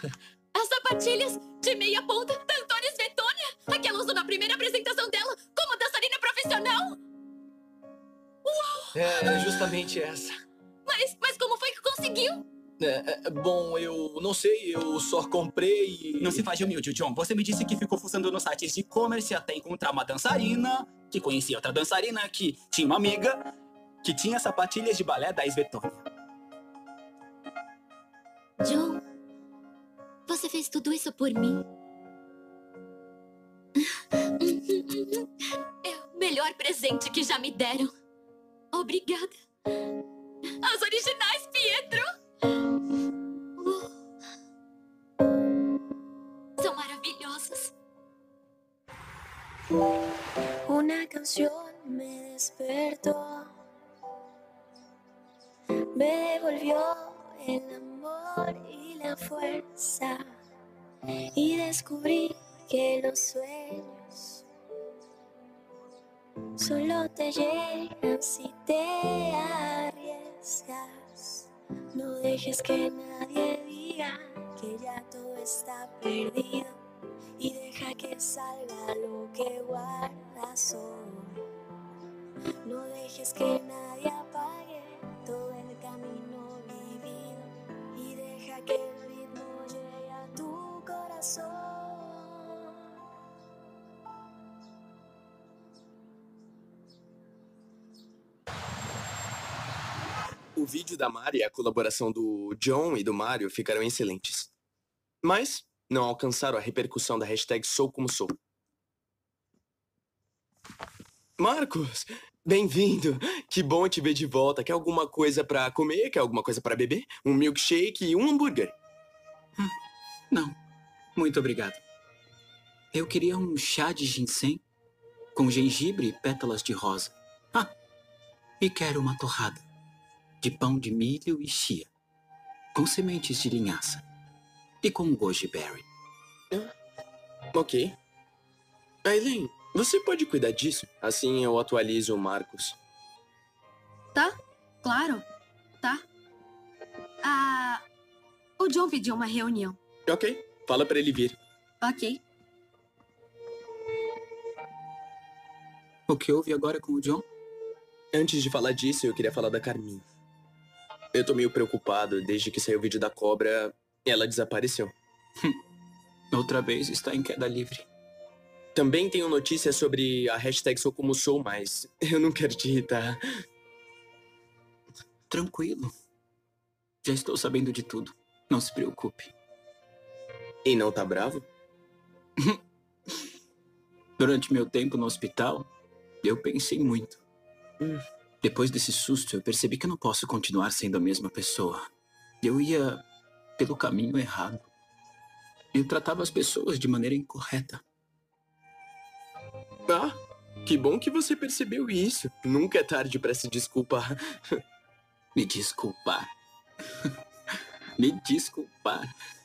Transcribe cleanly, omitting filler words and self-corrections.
As sapatilhas de meia ponta da Antônia Svetônia? Aquela usou na primeira apresentação dela como dançarina profissional? É justamente essa. Mas como foi que conseguiu? Bom, eu não sei, eu só comprei e... Não se faz de humilde, John. Você me disse que ficou fuçando nos sites de e-commerce até encontrar uma dançarina, que conhecia outra dançarina, que tinha uma amiga, que tinha sapatilhas de balé da Svetônia. John, você fez tudo isso por mim? É o melhor presente que já me deram. Obrigada. As originais, Pietro! São maravilhosas. Una canción me despertó, me devolvió el amor y la fuerza, y descubrí que los sueños solo te llegan si te arriesgas. No dejes que nadie diga que ya todo está perdido, y deja que salga lo que guardas hoy. No dejes que nadie apague todo el camino vivido, y deja que el ritmo llegue a tu corazón. O vídeo da Mari e a colaboração do John e do Mário ficaram excelentes. Mas não alcançaram a repercussão da hashtag #SouComoSou. Marcos, bem-vindo. Que bom te ver de volta. Quer alguma coisa pra comer? Quer alguma coisa pra beber? Um milkshake e um hambúrguer? Não, muito obrigado. Eu queria um chá de ginseng com gengibre e pétalas de rosa. E quero uma torrada de pão de milho e chia, com sementes de linhaça e com goji berry. Ok. Aileen, você pode cuidar disso? Assim eu atualizo o Marcos. Tá, claro. Tá. O John pediu uma reunião. Ok, fala pra ele vir. Ok. O que houve agora com o John? Antes de falar disso, eu queria falar da Carminha. Eu tô meio preocupado. Desde que saiu o vídeo da cobra, ela desapareceu. Outra vez está em queda livre. Também tenho notícias sobre a hashtag #SouComoSou, mas eu não quero te irritar. Tranquilo. Já estou sabendo de tudo. Não se preocupe. E não tá bravo? Durante meu tempo no hospital, eu pensei muito. Depois desse susto, eu percebi que eu não posso continuar sendo a mesma pessoa. Eu ia pelo caminho errado. Eu tratava as pessoas de maneira incorreta. Que bom que você percebeu isso. Nunca é tarde pra se desculpar. Me desculpar. Me desculpar.